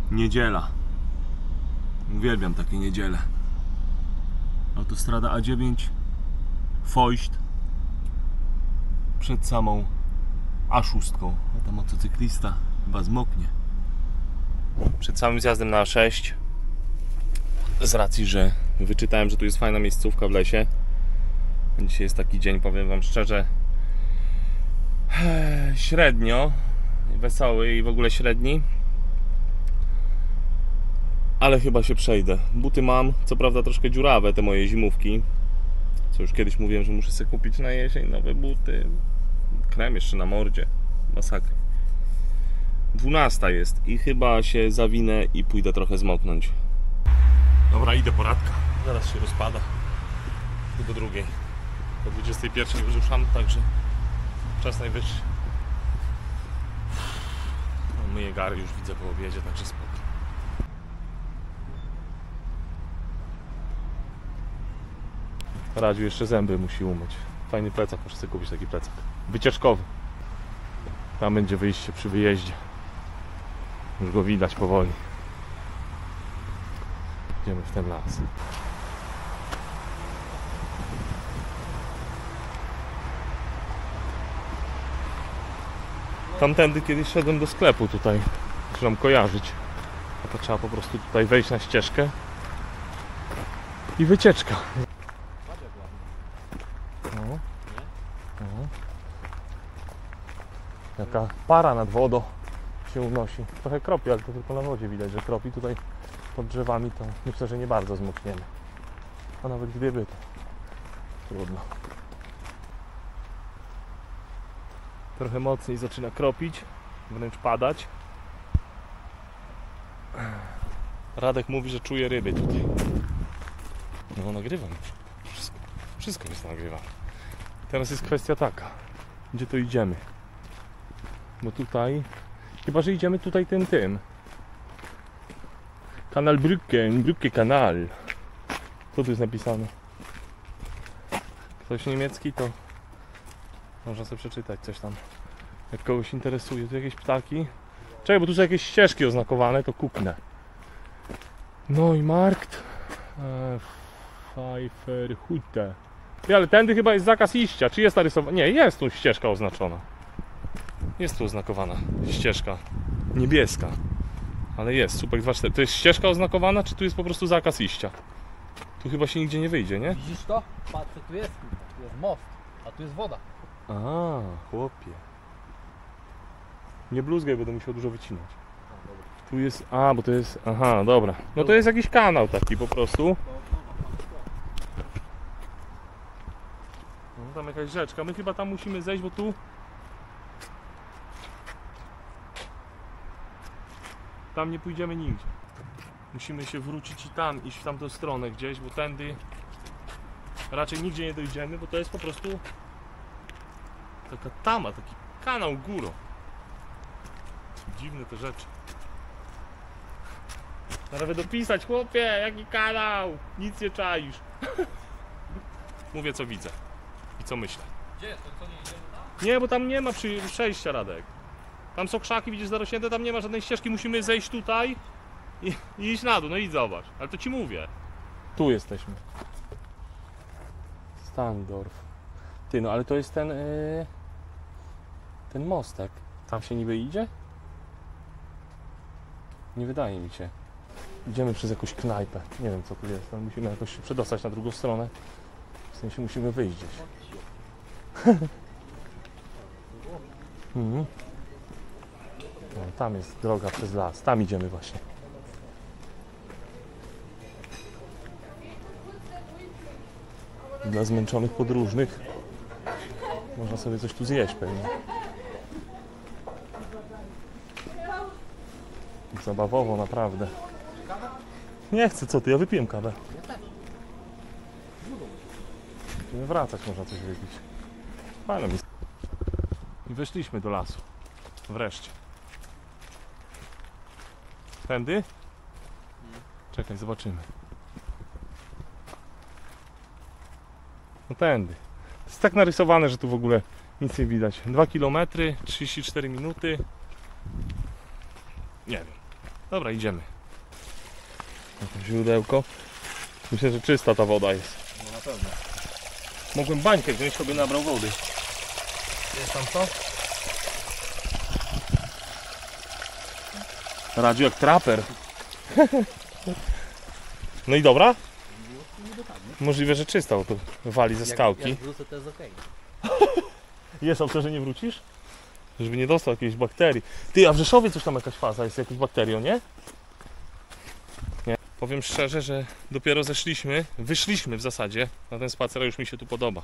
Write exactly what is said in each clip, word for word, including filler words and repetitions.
Niedziela. Uwielbiam takie niedziele. Autostrada A dziewięć, Feucht, przed samą A sześć. A tam motocyklista chyba zmoknie. Przed samym zjazdem na A sześć, z racji, że wyczytałem, że tu jest fajna miejscówka w lesie. Dzisiaj jest taki dzień, powiem wam szczerze, średnio wesoły i w ogóle średni. Ale chyba się przejdę. Buty mam, co prawda troszkę dziurawe, te moje zimówki. Co już kiedyś mówiłem, że muszę sobie kupić na jesień nowe buty. Krem jeszcze na mordzie. Masakra. dwunasta jest i chyba się zawinę i pójdę trochę zmoknąć. Dobra, idę poradka. Zaraz się rozpada. Do drugiej. Do dwudziestej pierwszej już ruszam, także czas najwyższy. No, myję gary, już widzę po obiedzie, także spoko. Radziu jeszcze zęby musi umyć. Fajny plecak, muszę sobie kupić taki plecak. Wycieczkowy. Tam będzie wyjście przy wyjeździe. Już go widać powoli. Idziemy w ten las. Tamtędy kiedyś szedłem do sklepu tutaj. Zaczynam kojarzyć. A to trzeba po prostu tutaj wejść na ścieżkę. I wycieczka. O. O. Jaka para nad wodą się unosi. Trochę kropi, ale to tylko na wodzie widać, że kropi. Tutaj pod drzewami to myślę, że nie bardzo zmokniemy. A nawet gdyby, to trudno. Trochę mocniej zaczyna kropić, wręcz padać. Radek mówi, że czuje ryby tutaj. No nagrywam. Wszystko, wszystko jest nagrywane. Teraz jest kwestia taka, gdzie to idziemy. Bo tutaj, chyba że idziemy tutaj tym tym. Kanal Brücken, Brücke Kanal. Co tu jest napisane? Ktoś niemiecki, to można sobie przeczytać coś tam. Jak kogoś interesuje, tu jakieś ptaki. Czekaj, bo tu są jakieś ścieżki oznakowane, to kuknę. No i markt e, Pfeifferhütte. Ale tędy chyba jest zakaz iścia. Czy jest narysowana? Nie, jest tu ścieżka oznaczona. Jest tu oznakowana ścieżka niebieska. Ale jest, Słupek dwa cztery. To jest ścieżka oznakowana, czy tu jest po prostu zakaz iścia? Tu chyba się nigdzie nie wyjdzie, nie? Widzisz to? Patrz, co tu jest. Tu jest most, a tu jest woda. A, chłopie. Nie bluzgaj, będę musiał dużo wycinać. Tu jest... A, bo to jest... Aha, dobra. No to jest jakiś kanał taki po prostu. No, tam jakaś rzeczka. My chyba tam musimy zejść, bo tu... Tam nie pójdziemy nigdzie. Musimy się wrócić i tam, iść w tamtą stronę gdzieś, bo tędy raczej nigdzie nie dojdziemy, bo to jest po prostu taka tama, taki kanał górą. Dziwne te rzeczy. Nawet dopisać, chłopie, jaki kanał, nic nie czaisz. Mówię, co widzę i co myślę. Gdzie jest to? Co nie idziemy tam? Nie, bo tam nie ma przy przejścia, Radek. Tam są krzaki, widzisz, zarośnięte, tam nie ma żadnej ścieżki, musimy zejść tutaj i, i iść na dół, no i zobacz. Ale to ci mówię. Tu jesteśmy. Standorf. Ty, no ale to jest ten yy, ten mostek. Tam się niby idzie? Nie wydaje mi się. Idziemy przez jakąś knajpę. Nie wiem, co tu jest. Ale musimy jakoś się przedostać na drugą stronę. W sensie musimy wyjść gdzieś. mhm. No, tam jest droga przez las. Tam idziemy właśnie. Dla zmęczonych podróżnych można sobie coś tu zjeść pewnie. Zabawowo, naprawdę. Nie chcę, co ty? Ja wypiłem kawę. Będziemy wracać, można coś wypić. Fajne miejsce. I weszliśmy do lasu. Wreszcie. Tędy? Czekaj, zobaczymy. No tędy. To jest tak narysowane, że tu w ogóle nic nie widać. dwa kilometry, trzydzieści cztery minuty. Nie wiem. Dobra, idziemy. To źródełko. Myślę, że czysta ta woda jest. No na pewno. Mogłem bańkę wziąć, sobie nabrał wody. Jest tam co? Radziu jak traper. No i dobra? Możliwe, że czysta, bo tu wali ze skałki. Jak, jak wrócę, to jest okej. Jest opcja, że nie wrócisz? Żeby nie dostał jakiejś bakterii. Ty, a w Rzeszowie coś tam jakaś faza jest, jakąś bakterią, nie? Nie. Powiem szczerze, że dopiero zeszliśmy, wyszliśmy w zasadzie na ten spacer, a już mi się tu podoba.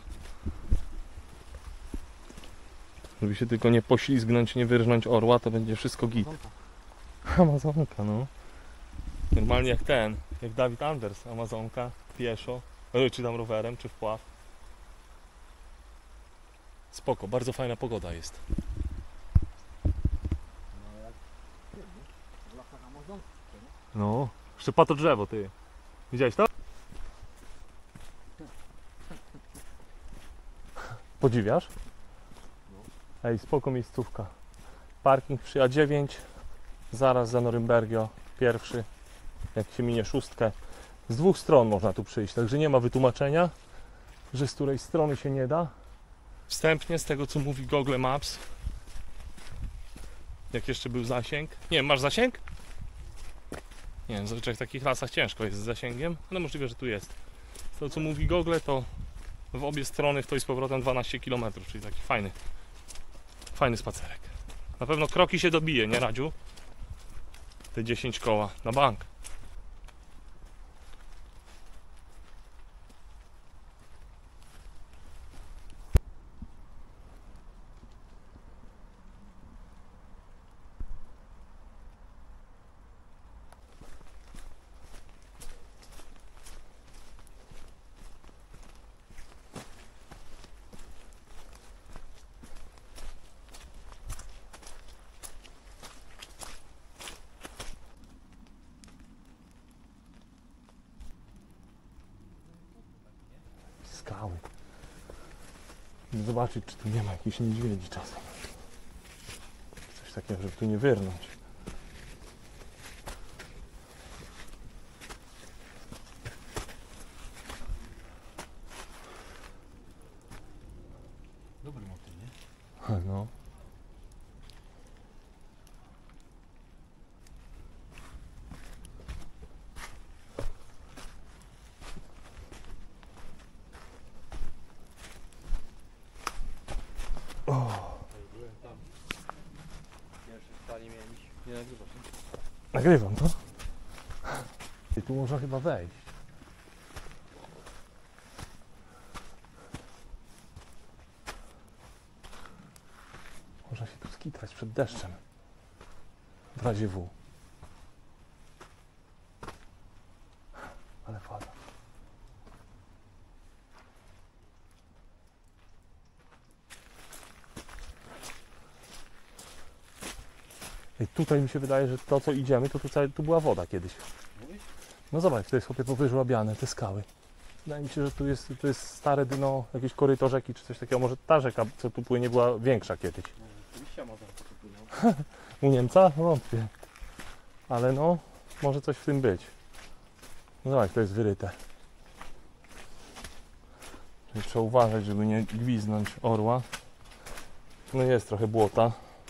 Żeby się tylko nie poślizgnąć, nie wyrżnąć orła, to będzie wszystko git. Amazonka, no. Normalnie jak ten, jak Dawid Anders, Amazonka, pieszo, czy tam rowerem, czy wpław. Spoko, bardzo fajna pogoda jest. No jak w lasach Amazonki, nie? No, szczypa to drzewo, ty. Widziałeś to? Podziwiasz? Ej, spoko miejscówka. Parking przy A dziewięć, zaraz za Norymbергio, pierwszy, jak się minie szóstkę. Z dwóch stron można tu przyjść, także nie ma wytłumaczenia, że z której strony się nie da. Wstępnie z tego, co mówi Google Maps, jak jeszcze był zasięg. Nie wiem, masz zasięg? Nie wiem, zazwyczaj w takich lasach ciężko jest z zasięgiem, ale możliwe, że tu jest. Z tego, co mówi Google, to w obie strony w to i z powrotem dwanaście kilometrów, czyli taki fajny, fajny spacerek. Na pewno kroki się dobije, nie Radziu? Te dziesięć koła na bank. Skały. Zobaczyć, czy tu nie ma jakichś niedźwiedzi czasem. Coś takiego, żeby tu nie wyrnąć. Dobry motyw, nie? No. Byłem tam. Pierwszy w stanie mieliśmy. Nie nagrywasz, nie? Nagrywam to. I tu można chyba wejść. Można się tu skitrać przed deszczem. W razie W. Ale fala. I tutaj mi się wydaje, że to co idziemy, to tutaj tu była woda kiedyś. Mówisz? No zobacz, to jest chłopie powyżłabiane, te skały. Wydaje mi się, że tu jest, to jest stare dno, jakieś koryto rzeki czy coś takiego. Może ta rzeka, co tu płynie, była większa kiedyś. No, oczywiście Amazonka to płynęła. U Niemca? Wątpię. Ale no, może coś w tym być. No zobacz, to jest wyryte. Czyli trzeba uważać, żeby nie gwiznąć orła. No jest trochę błota.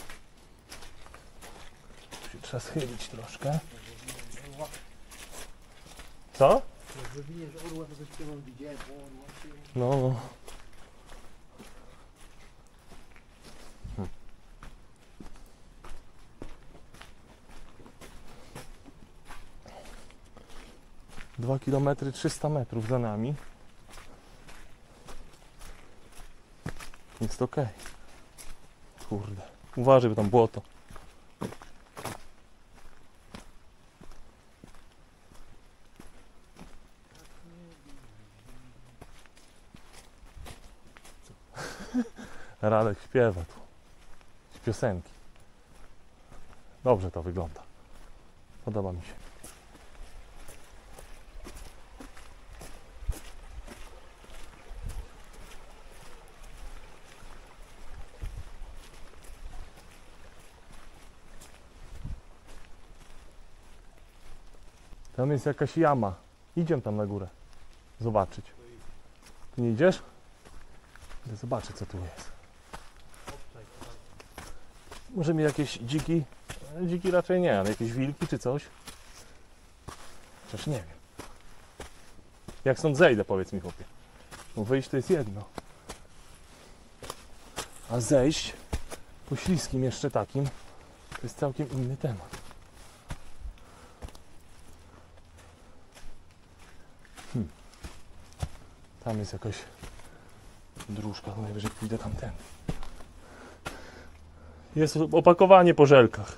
Tu się trzeba schylić troszkę. Co? Jak wywiniesz orła, to coś tym widziałem, bo orła się... No, no. Hmm. Dwa kilometry, trzysta metrów za nami. Jest ok. Kurde. Uważaj, bo tam błoto. Radek śpiewa tu. Z piosenki. Dobrze to wygląda. Podoba mi się. Tam jest jakaś jama. Idziemy tam na górę. Zobaczyć. Ty nie idziesz? Idę zobaczyć, co tu jest. Może mi jakieś dziki? Dziki raczej nie, ale jakieś wilki czy coś? Chociaż nie wiem. Jak stąd zejdę, powiedz mi, chłopie. Bo wyjść to jest jedno. A zejść po śliskim jeszcze takim to jest całkiem inny temat. Hmm. Tam jest jakaś dróżka, to najwyżej pójdę tamten. Jest opakowanie po żelkach.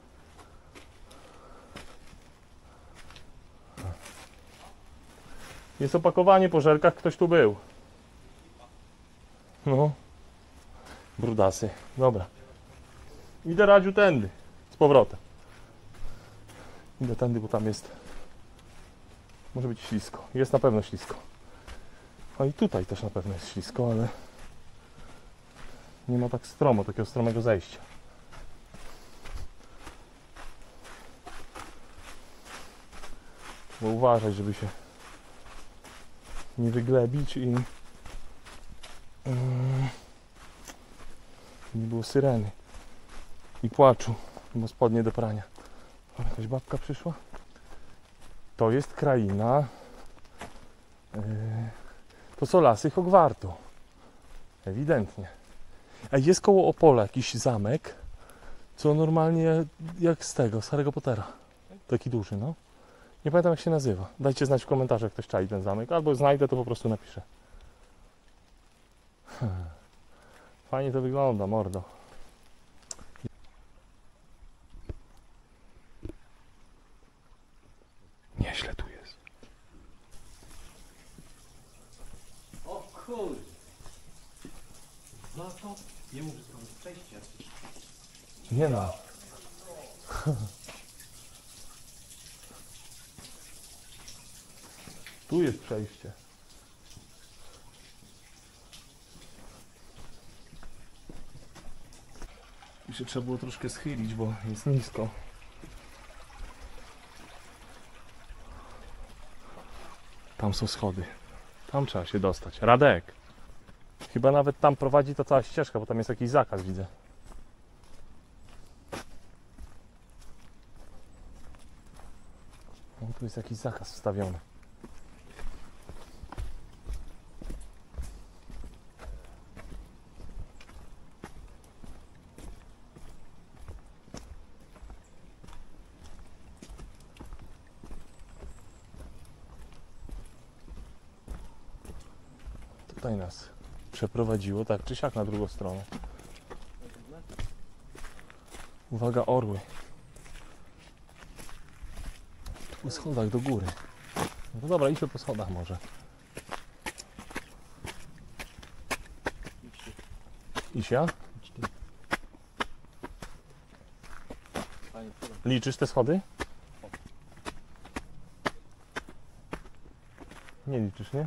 Jest opakowanie po żelkach, ktoś tu był. No. Brudasy. Dobra. Idę, Radziu, tędy. Z powrotem. Idę tędy, bo tam jest... Może być ślisko. Jest na pewno ślisko. A i tutaj też na pewno jest ślisko, ale... Nie ma tak stromo, takiego stromego zejścia. Trzeba uważać, żeby się nie wyglebić i... Nie było syreny i płaczu, bo spodnie do prania. O, jakaś babka przyszła. To jest kraina. Yy, to są lasy Hogwartu. Ewidentnie. A jest koło Opola jakiś zamek, co normalnie jak z tego, z Harry'ego Pottera. Taki duży, no. Nie pamiętam, jak się nazywa. Dajcie znać w komentarzach, jak ktoś czai ten zamek. Albo znajdę, to po prostu napiszę. Hmm. Fajnie to wygląda, mordo. Nieźle tu jest. O kurde. No to nie mówię, to jest przejście. Nie ma. Tu jest przejście. Tu się trzeba było troszkę schylić, bo jest nisko. Tam są schody. Tam trzeba się dostać. Radek. Chyba nawet tam prowadzi ta cała ścieżka, bo tam jest jakiś zakaz, widzę. O, tu jest jakiś zakaz wstawiony. Tutaj nas przeprowadziło, tak czy siak, na drugą stronę. Uwaga, orły. Tu po schodach do góry. No dobra, idźmy po schodach może. Idź ja? Liczysz te schody? Nie liczysz, nie?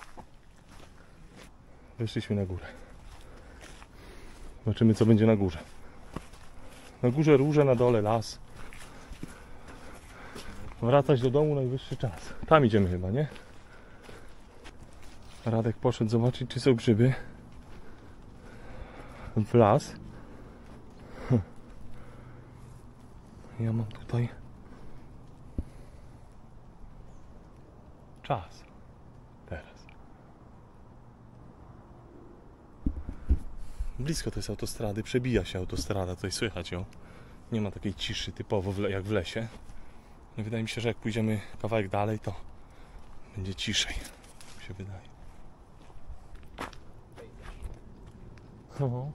Weszliśmy na górę. Zobaczymy, co będzie na górze. Na górze róże, na dole las. Wracać do domu najwyższy czas. Tam idziemy chyba, nie? Radek poszedł zobaczyć, czy są grzyby. W las. Ja mam tutaj czas. Teraz. Blisko to jest autostrady, przebija się autostrada, tutaj słychać ją. Nie ma takiej ciszy typowo w le- jak w lesie. No wydaje mi się, że jak pójdziemy kawałek dalej, to będzie ciszej, mi się wydaje. No.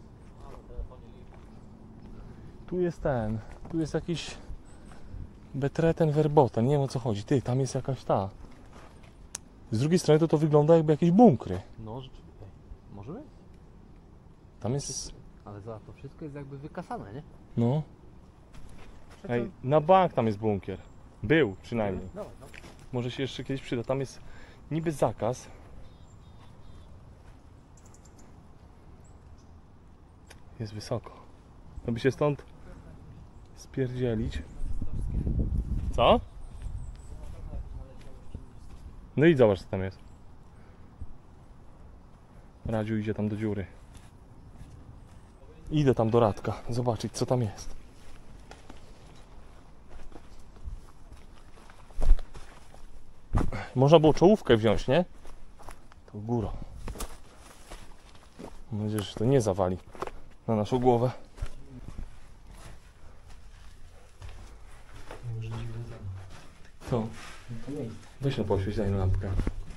Tu jest ten, tu jest jakiś Betreten Verboten, nie wiem, o co chodzi. Ty, tam jest jakaś ta. Z drugiej strony to to wygląda jakby jakieś bunkry. No rzeczywiście. Może być? Tam jest... Ale za to wszystko jest jakby wykasane, nie? No. Ej, na bank tam jest bunkier. Był przynajmniej. Dawaj, no. Może się jeszcze kiedyś przyda. Tam jest niby zakaz. Jest wysoko. Aby się stąd spierdzielić. Co? No i zobacz co tam jest. Radziu idzie tam do dziury. Idę tam do Radka, zobaczyć co tam jest. Można było czołówkę wziąć, nie? To góra. Mam nadzieję, że to nie zawali na naszą głowę. Co? Weź no poświeć, daj na lampkę.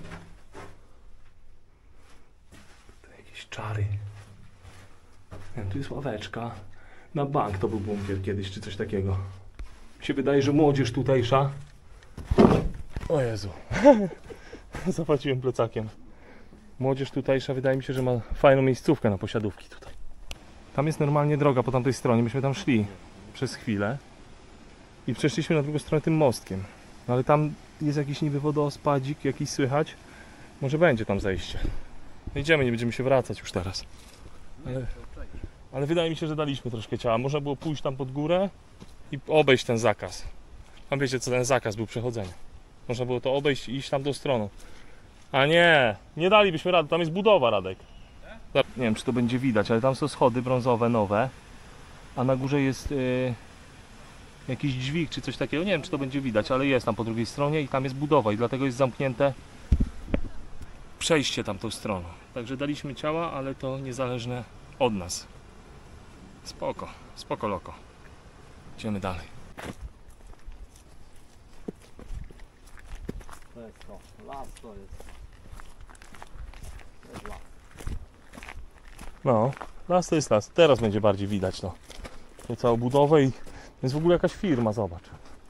To jakieś czary. Nie, tu jest ławeczka. Na bank to był bunkier kiedyś, czy coś takiego. Mi się wydaje, że młodzież tutejsza. O Jezu. Zapłaciłem plecakiem. Młodzież tutejsza wydaje mi się, że ma fajną miejscówkę na posiadówki tutaj. Tam jest normalnie droga po tamtej stronie. Myśmy tam szli przez chwilę. I przeszliśmy na drugą stronę tym mostkiem. No ale tam jest jakiś niby wodospadzik, jakiś słychać. Może będzie tam zejście. No idziemy, nie będziemy się wracać już teraz. Ale, ale wydaje mi się, że daliśmy troszkę ciała. Można było pójść tam pod górę i obejść ten zakaz. Tam wiecie co, ten zakaz był przechodzenia. Można było to obejść i iść tam tą stroną. A nie, nie dalibyśmy rady, tam jest budowa, Radek. Nie wiem, czy to będzie widać, ale tam są schody brązowe, nowe. A na górze jest yy, jakiś dźwig, czy coś takiego. Nie wiem, czy to będzie widać, ale jest tam po drugiej stronie i tam jest budowa. I dlatego jest zamknięte przejście tam tą stroną. Także daliśmy ciała, ale to niezależne od nas. Spoko, spoko loko. Idziemy dalej. To jest to. Las to jest. To jest las. No, las to jest las. Teraz będzie bardziej widać to. To całą budowę i jest w ogóle jakaś firma, zobacz.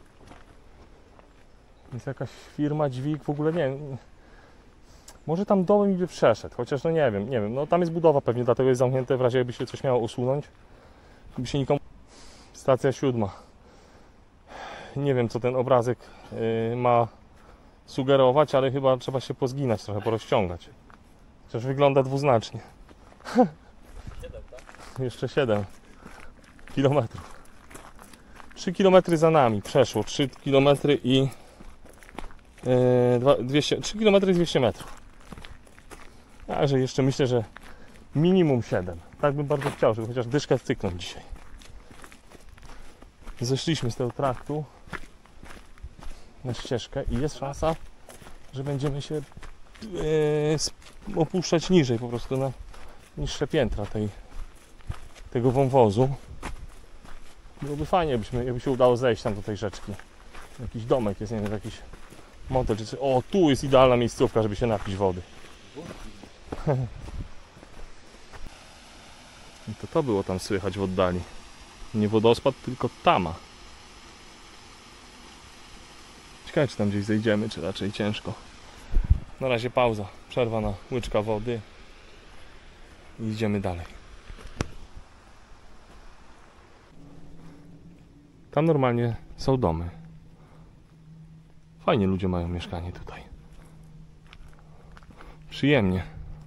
Jest jakaś firma, dźwig, w ogóle nie wiem. Może tam dołem by przeszedł, chociaż no nie wiem, nie wiem. No tam jest budowa pewnie, dlatego jest zamknięte w razie jakby się coś miało usunąć. By się nikomu... Stacja siódma. Nie wiem co ten obrazek yy, ma sugerować, ale chyba trzeba się pozginać trochę, porozciągać. Chociaż wygląda dwuznacznie. siedem, tak? Jeszcze siedem kilometrów. trzy kilometry za nami przeszło. trzy kilometry i yy, dwieście, trzy kilometry i dwieście metrów. Także jeszcze myślę, że minimum siedem. Tak bym bardzo chciał, żeby chociaż dyszkę cyknąć dzisiaj. Zeszliśmy z tego traktu na ścieżkę i jest szansa, że będziemy się yy, opuszczać niżej, po prostu na niższe piętra tej, tego wąwozu. Byłoby fajnie, jakbyśmy, jakby się udało zejść tam do tej rzeczki. Jakiś domek jest, nie wiem, jakiś motel czy coś. O, tu jest idealna miejscówka, żeby się napić wody. I to to było tam słychać w oddali. Nie wodospad, tylko tama. Ciekawe, czy tam gdzieś zejdziemy, czy raczej ciężko. Na razie pauza, przerwa na łyczka wody i idziemy dalej. Tam normalnie są domy. Fajnie ludzie mają mieszkanie tutaj. Przyjemnie.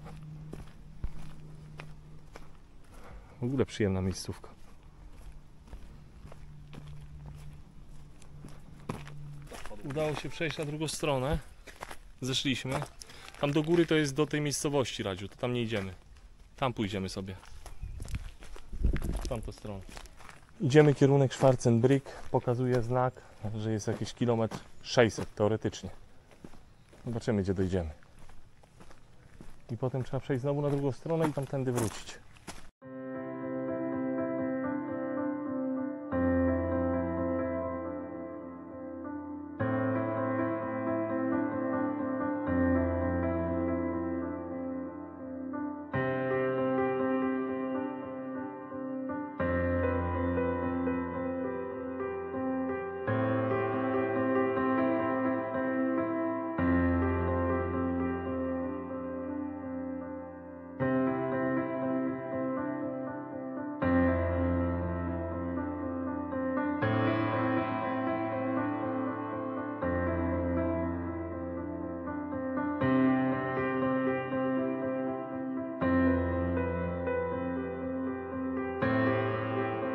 W ogóle przyjemna miejscówka. Udało się przejść na drugą stronę. Zeszliśmy. Tam do góry to jest do tej miejscowości, Radziu. To tam nie idziemy. Tam pójdziemy sobie. W tamtą stronę. Idziemy kierunek Schwarzenbrück. Pokazuje znak, że jest jakiś kilometr sześćset teoretycznie. Zobaczymy, gdzie dojdziemy. I potem trzeba przejść znowu na drugą stronę i tamtędy wrócić.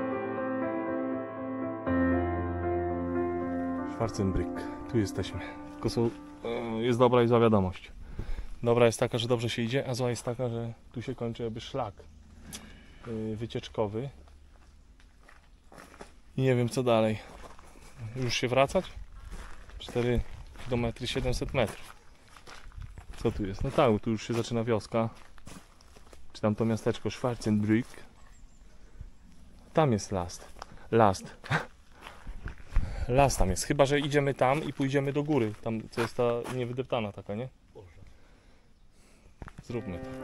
Schwarzenbrück. Tu jesteśmy. Tylko są, jest dobra i zła wiadomość. Dobra jest taka, że dobrze się idzie, a zła jest taka, że tu się kończy jakby szlak wycieczkowy. I nie wiem co dalej. Już się wracać? cztery kilometry, siedemset metrów. Co tu jest? No tak, tu już się zaczyna wioska. Czy tam to miasteczko Schwarzenbrück. Tam jest last. Last. Las tam jest. Chyba że idziemy tam i pójdziemy do góry. Tam co jest ta niewydeptana taka, nie? Zróbmy to.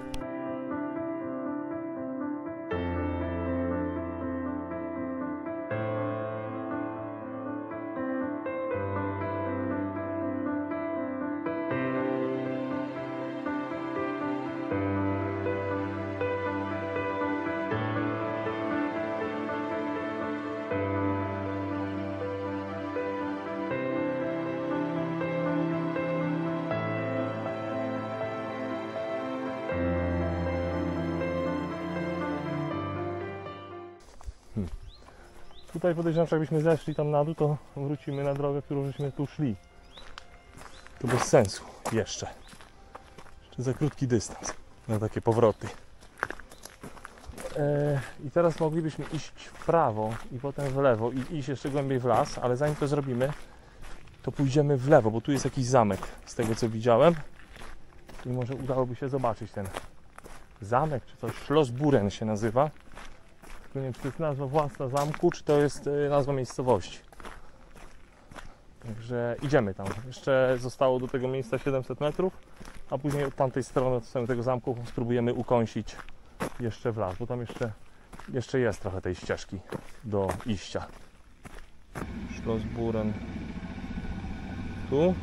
Tutaj podejrzewam, że jakbyśmy zeszli tam na dół, to wrócimy na drogę, którą żeśmy tu szli. To bez sensu. Jeszcze. Jeszcze za krótki dystans na takie powroty. Eee, I teraz moglibyśmy iść w prawo i potem w lewo i iść jeszcze głębiej w las, ale zanim to zrobimy, to pójdziemy w lewo, bo tu jest jakiś zamek z tego co widziałem. I może udałoby się zobaczyć ten zamek, czy coś. Schloss Buren się nazywa. Nie wiem, czy to jest nazwa własna zamku, czy to jest nazwa miejscowości. Także idziemy tam. Jeszcze zostało do tego miejsca siedemset metrów, a później od tamtej strony, od strony tego zamku, spróbujemy ukąsić jeszcze w las, bo tam jeszcze, jeszcze jest trochę tej ścieżki do iścia. Schloss Buren. Tu?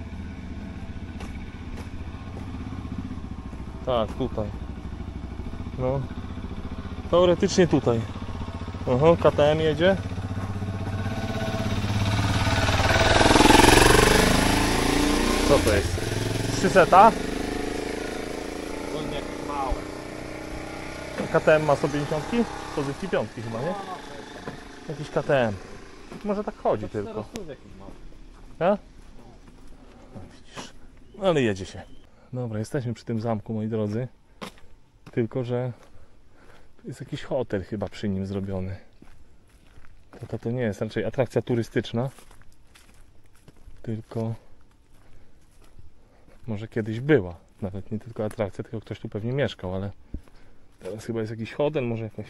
Tak, tutaj. No. Teoretycznie tutaj. Aha, K T M jedzie. Co to jest? trzysta? To nie małe. K T M ma sto pięćdziesiąt? Pozycji piątki chyba, nie? Jakiś K T M. Może tak chodzi tylko. Ja? No, widzisz. Ale jedzie się. Dobra, jesteśmy przy tym zamku, moi drodzy. Tylko, że jest jakiś hotel chyba przy nim zrobiony. To, to, to nie jest raczej atrakcja turystyczna. Tylko może kiedyś była. Nawet nie tylko atrakcja, tylko ktoś tu pewnie mieszkał, ale teraz chyba jest jakiś hotel, może jakoś.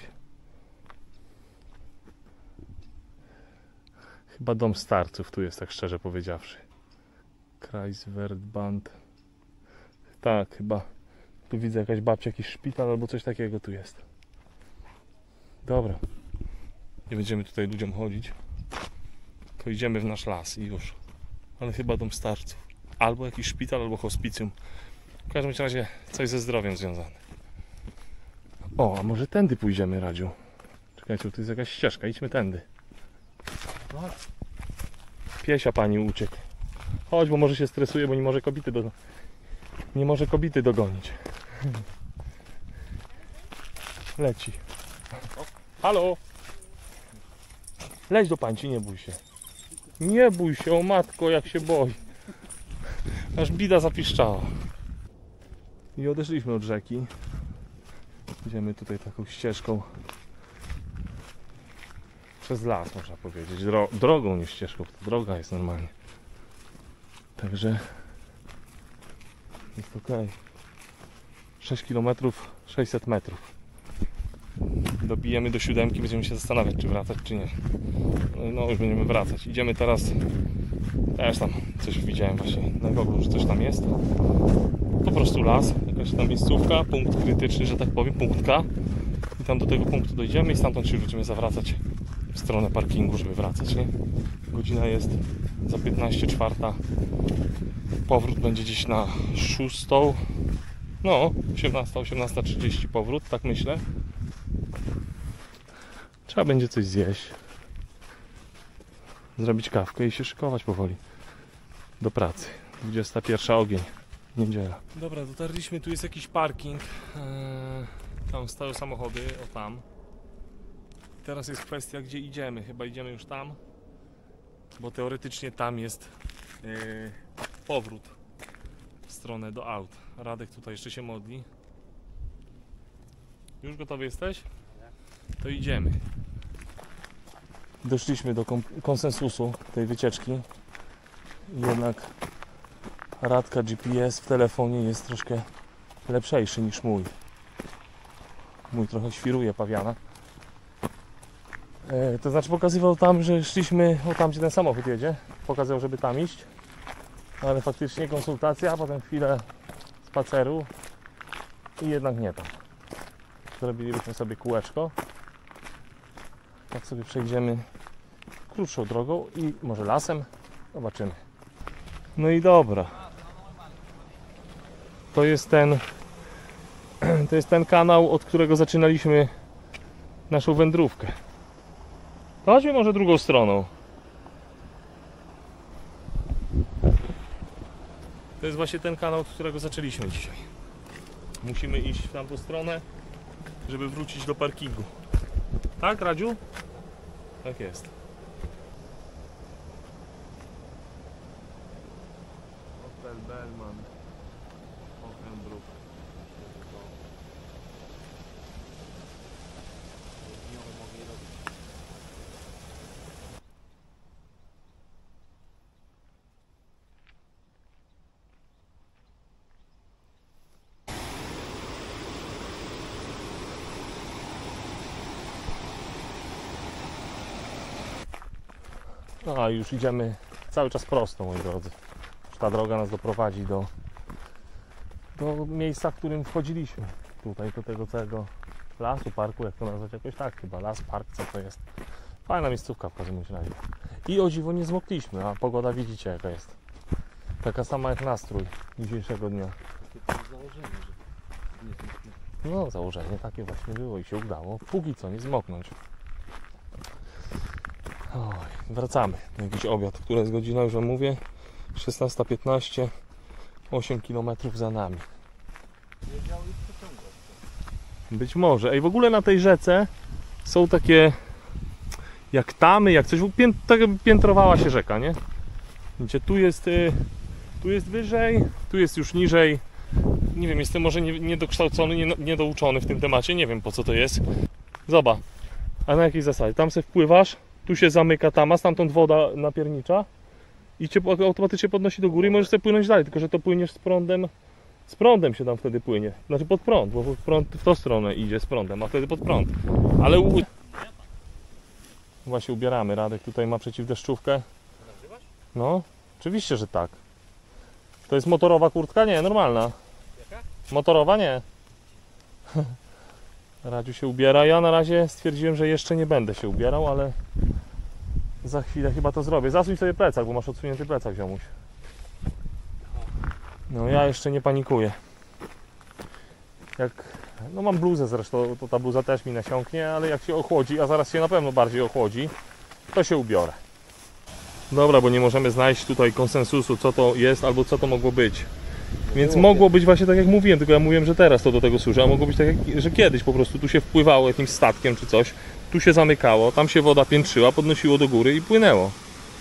Chyba dom starców tu jest, tak szczerze powiedziawszy. Kreisverband. Tak, chyba. Tu widzę jakaś babcia, jakiś szpital albo coś takiego tu jest. Dobra. Nie będziemy tutaj ludziom chodzić. To idziemy w nasz las i już. Ale chyba dom starców. Albo jakiś szpital, albo hospicjum. W każdym razie coś ze zdrowiem związane. O, a może tędy pójdziemy, Radziu? Czekajcie, tu jest jakaś ścieżka. Idźmy tędy. Piesia pani uciekł. Chodź, bo może się stresuje, bo nie może kobiety do... nie może kobiety dogonić. Leci. Halo! Leć do pańci, nie bój się. Nie bój się, o matko, jak się boi. Aż bida zapiszczała. I odeszliśmy od rzeki. Idziemy tutaj taką ścieżką przez las, można powiedzieć. Dro drogą, nie ścieżką, to droga jest normalnie. Także jest ok. sześć kilometrów, sześćset metrów. Dobijemy do siódemki, będziemy się zastanawiać, czy wracać, czy nie. No już będziemy wracać. Idziemy teraz. Też tam coś widziałem właśnie na Google, że coś tam jest. Po prostu las, jakaś tam miejscówka, punkt krytyczny, że tak powiem, punkt K. I tam do tego punktu dojdziemy i stamtąd się będziemy zawracać w stronę parkingu, żeby wracać, nie? Godzina jest za piętnaście czwarta. Powrót będzie gdzieś na szóstą. No, osiemnasta, osiemnasta trzydzieści powrót, tak myślę. Trzeba będzie coś zjeść. Zrobić kawkę i się szykować powoli do pracy. dwudziesta pierwsza ogień, niedziela. Dobra, dotarliśmy, tu jest jakiś parking. Eee, tam stoją samochody, o tam. Teraz jest kwestia, gdzie idziemy. Chyba idziemy już tam, bo teoretycznie tam jest yy, powrót w stronę do aut. Radek tutaj jeszcze się modli. Już gotowy jesteś? To idziemy. Doszliśmy do konsensusu tej wycieczki. Jednak Radka G P S w telefonie jest troszkę lepszejszy niż mój. Mój trochę świruje pawiana. E, to znaczy pokazywał tam, że szliśmy o tam, gdzie ten samochód jedzie. Pokazał, żeby tam iść. Ale faktycznie konsultacja, a potem chwilę spaceru i jednak nie tam. Zrobilibyśmy sobie kółeczko. Tak sobie przejdziemy krótszą drogą i może lasem. Zobaczymy. No i dobra. To jest ten to jest ten kanał, od którego zaczynaliśmy naszą wędrówkę. To chodźmy może drugą stroną. To jest właśnie ten kanał, od którego zaczęliśmy dzisiaj. Musimy iść w tamtą stronę, żeby wrócić do parkingu. Tak, Radziu? Tak jest. Hotel Bellman. Ochenbruck. A już idziemy cały czas prosto, moi drodzy. Ta droga nas doprowadzi do, do miejsca, w którym wchodziliśmy. Tutaj do tego całego lasu, parku, jak to nazwać, jakoś tak chyba. Las, park, co to jest. Fajna miejscówka w każdym razie. I o dziwo nie zmokliśmy, a pogoda widzicie jaka jest. Taka sama jak nastrój dzisiejszego dnia. No założenie takie właśnie było i się udało. Póki co nie zmoknąć. Oj, wracamy na jakiś obiad, która jest godzina, już wam mówię, szesnasta piętnaście, osiem kilometrów za nami. Być może. Ej, w ogóle na tej rzece są takie jak tamy, jak coś, pię, tak jakby piętrowała się rzeka, nie? Widzicie, tu jest, y, tu jest wyżej, tu jest już niżej. Nie wiem, jestem może nie- niedokształcony, nie, niedouczony w tym temacie, nie wiem po co to jest. Zobacz, a na jakiej zasadzie? Tam sobie wpływasz, tu się zamyka tama, stamtąd woda napiernicza i cię automatycznie podnosi do góry i możesz sobie płynąć dalej, tylko że to płyniesz z prądem, z prądem się tam wtedy płynie, znaczy pod prąd, bo pod prąd w tą stronę idzie z prądem, a wtedy pod prąd, ale u... Właśnie ubieramy, Radek tutaj ma przeciwdeszczówkę. No, oczywiście, że tak. To jest motorowa kurtka? Nie, normalna. Jaka? Motorowa? Nie. Radziu się ubiera. Ja na razie stwierdziłem, że jeszcze nie będę się ubierał, ale za chwilę chyba to zrobię. Zasuń sobie plecak, bo masz odsunięty plecak, ziomuś. No ja jeszcze nie panikuję. Jak... No mam bluzę zresztą, to ta bluza też mi nasiąknie, ale jak się ochłodzi, a zaraz się na pewno bardziej ochłodzi, to się ubiorę. Dobra, bo nie możemy znaleźć tutaj konsensusu, co to jest albo co to mogło być. Więc mogło być właśnie tak jak mówiłem, tylko ja mówiłem, że teraz to do tego służy, a mogło być tak jak, że kiedyś po prostu tu się wpływało jakimś statkiem czy coś, tu się zamykało, tam się woda piętrzyła, podnosiło do góry i płynęło.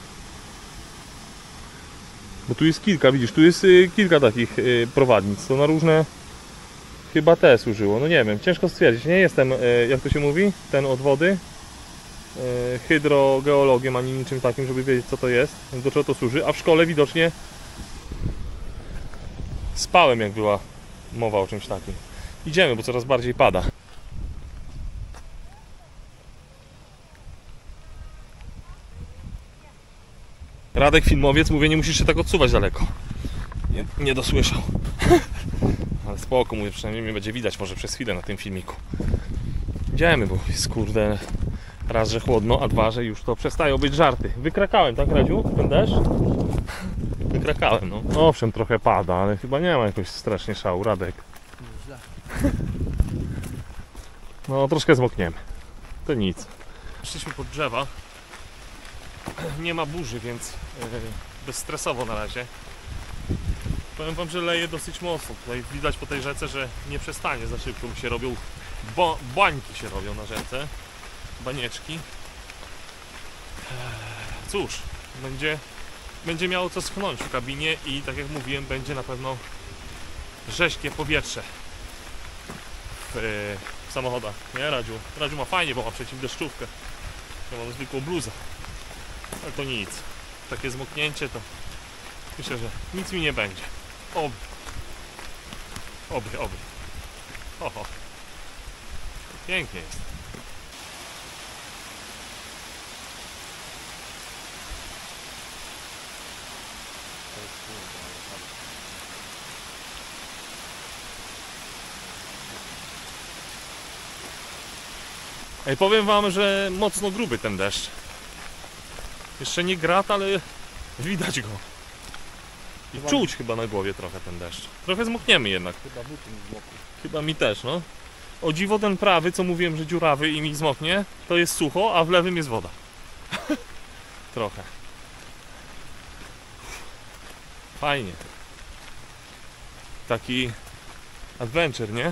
Bo tu jest kilka, widzisz, tu jest y, kilka takich y, prowadnic, to na różne chyba te służyło, no nie wiem, ciężko stwierdzić, nie jestem, y, jak to się mówi, ten od wody, y, hydrogeologiem ani niczym takim, żeby wiedzieć co to jest, do czego to służy, a w szkole widocznie spałem, jak była mowa o czymś takim. Idziemy, bo coraz bardziej pada. Radek filmowiec, mówię, nie musisz się tak odsuwać daleko. Nie, nie dosłyszał. Ale spoko, mówię, przynajmniej mnie będzie widać może przez chwilę na tym filmiku. Idziemy, bo jest kurde raz, że chłodno, a dwa, że już to przestają być żarty. Wykrakałem, tak Radziu? Ten deszcz? Wykrakałem, no. Owszem, trochę pada, ale chyba nie ma jakoś strasznie szału, Radek. No, troszkę zmokniemy. To nic. Szliśmy pod drzewa. Nie ma burzy, więc yy, bezstresowo na razie. Powiem wam, że leje dosyć mocno. Tutaj widać po tej rzece, że nie przestanie za szybko. Się robią bo, bańki się robią na rzece. Banieczki. Cóż, będzie będzie miało co schchnąć w kabinie i tak jak mówiłem, będzie na pewno rześkie powietrze w, w samochodach, nie Radziu? Radziu ma fajnie, bo ma przeciwdeszczówkę. Ja mam zwykłą bluzę, ale to nic. Takie zmoknięcie to myślę, że nic mi nie będzie. Oby. Oby, oby. Oho. Pięknie jest. Ej, powiem wam, że mocno gruby ten deszcz. Jeszcze nie grat, ale widać go. I czuć chyba na głowie trochę ten deszcz. Trochę zmokniemy jednak. Chyba buty mi zmokły. Chyba mi też, no. O dziwo ten prawy, co mówiłem, że dziurawy i mi zmoknie, to jest sucho, a w lewym jest woda. Trochę. Fajnie. Taki adventure, nie?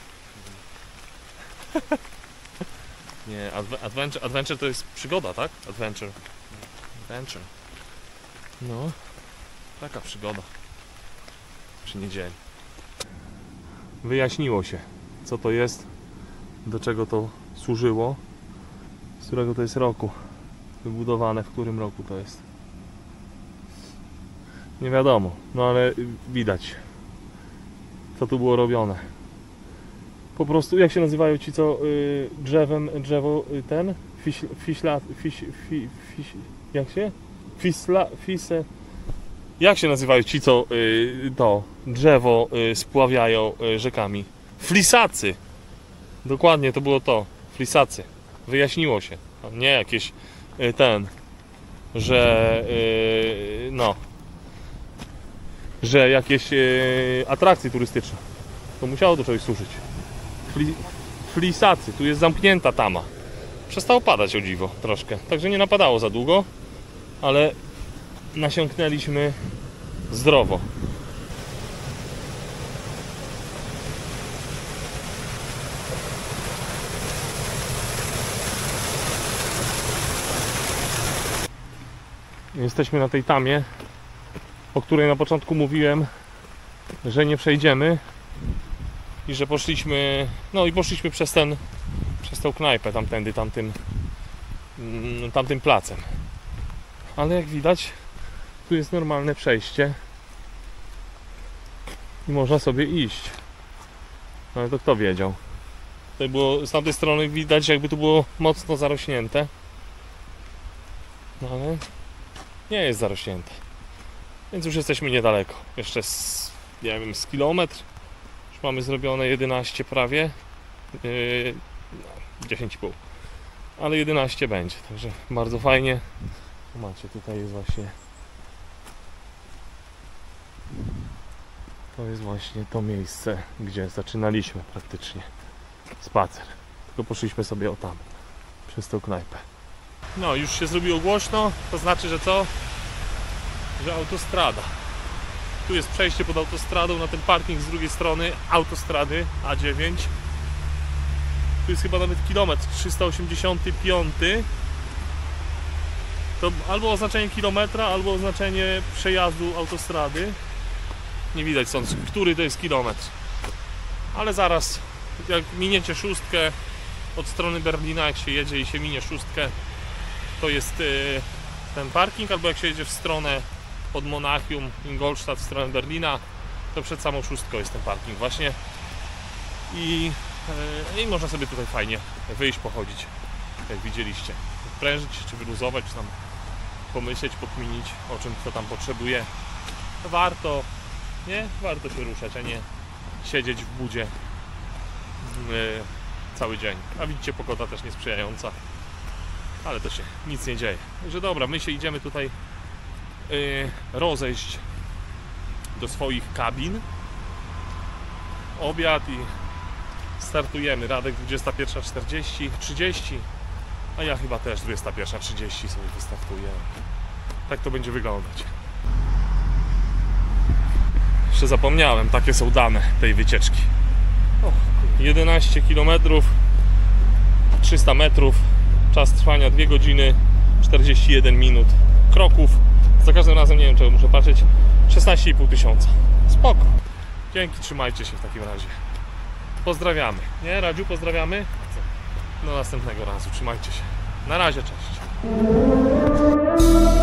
Nie, adve- adventure, adventure to jest przygoda, tak? Adventure. Adventure. No, taka przygoda. Przy niedzieli. Wyjaśniło się, co to jest, do czego to służyło, z którego to jest roku wybudowane, w którym roku to jest. Nie wiadomo, no ale widać, co tu było robione. Po prostu, jak się nazywają ci, co y, drzewem, drzewo y, ten? Fiś, fiśla, fiś, fi, fiś, jak się? Fisla, fise... Jak się nazywają ci, co y, to drzewo y, spławiają y, rzekami? Flisacy! Dokładnie, to było to. Flisacy. Wyjaśniło się. Nie jakieś y, ten, że y, no, że jakieś y, atrakcje turystyczne. To musiało do czegoś służyć. Fli, flisacy. Tu jest zamknięta tama. Przestało padać, o dziwo, troszkę. Także nie napadało za długo, ale nasiąknęliśmy zdrowo. Jesteśmy na tej tamie, o której na początku mówiłem, że nie przejdziemy i że poszliśmy, no i poszliśmy przez ten, przez tą knajpę tamtędy, tamtym, tamtym placem. Ale jak widać, tu jest normalne przejście i można sobie iść. Ale to kto wiedział? Tutaj było, z tamtej strony widać, jakby tu było mocno zarośnięte. No ale nie jest zarośnięte. Więc już jesteśmy niedaleko. Jeszcze z, nie wiem, z kilometr. Już mamy zrobione jedenaście prawie. Yy, no, dziesięć i pół. Ale jedenaście będzie, także bardzo fajnie. Macie, tutaj jest właśnie, to jest właśnie to miejsce, gdzie zaczynaliśmy praktycznie spacer. Tylko poszliśmy sobie o tam, przez tą knajpę. No, już się zrobiło głośno, to znaczy, że co? Że autostrada. Tu jest przejście pod autostradą, na ten parking z drugiej strony autostrady A dziewięć. Tu jest chyba nawet kilometr trzysta osiemdziesiąty piąty. To albo oznaczenie kilometra, albo oznaczenie przejazdu autostrady. Nie widać stąd, który to jest kilometr. Ale zaraz, jak miniecie szóstkę od strony Berlina, jak się jedzie i się minie szóstkę, to jest yy, ten parking, albo jak się jedzie w stronę od Monachium, Ingolstadt, w stronę Berlina, to przed samą szóstką jest ten parking właśnie. I, yy, i można sobie tutaj fajnie wyjść, pochodzić, jak widzieliście. Prężyć, czy wyluzować, czy tam pomyśleć, pokminić, o czym kto tam potrzebuje. Warto, nie? Warto się ruszać, a nie siedzieć w budzie yy, cały dzień. A widzicie, pogoda też niesprzyjająca, ale to się nic nie dzieje. Także dobra, my się idziemy tutaj yy, rozejść do swoich kabin. Obiad i startujemy. Radek dwudziesta pierwsza czterdzieści, trzydzieści. A ja chyba też dwudziesta pierwsza trzydzieści sobie wystartuję. Tak to będzie wyglądać. Jeszcze zapomniałem, takie są dane tej wycieczki. O, jedenaście kilometrów, trzysta metrów, czas trwania dwie godziny czterdzieści jeden minut, kroków Za każdym razem nie wiem, czego muszę patrzeć. szesnaście i pół tysiąca. Spoko. Dzięki, trzymajcie się w takim razie. Pozdrawiamy. Nie, Radziu, pozdrawiamy? Do następnego razu. Trzymajcie się. Na razie, cześć.